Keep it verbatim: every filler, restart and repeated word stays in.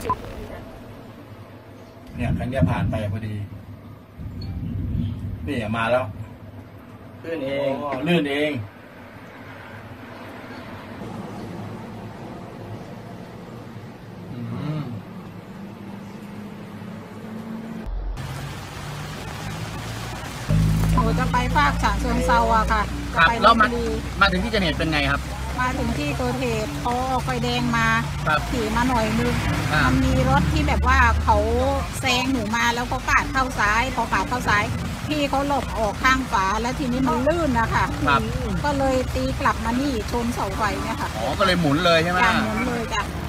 เนี่ยคันนี้ผ่านไปพอดีนี่มาแล้วลื่นเองลื่นเองหนูจะไปภาคฉะเชิงเทราอะค่ะจะไปลพบุรีมาถึงที่เกิดเหตุเป็นไงครับมาถึงที่เกิดเหตุเขาออกไฟแดงมาขี่มาหน่อยนึงอ่ามันมีรถที่แบบว่าเขาแซงหนูมาแล้วเขาปาดเข้าซ้ายพอปาดเข้าซ้ายพี่เขาหลบออกข้างฝาแล้วทีนี้มันลื่นนะคะก็เลยตีกลับมานี่ชนเสาไฟเนี่ยค่ะอ๋อก็เลยหมุนเลยใช่ไหมจ้ะหมุนเลยจ้ะ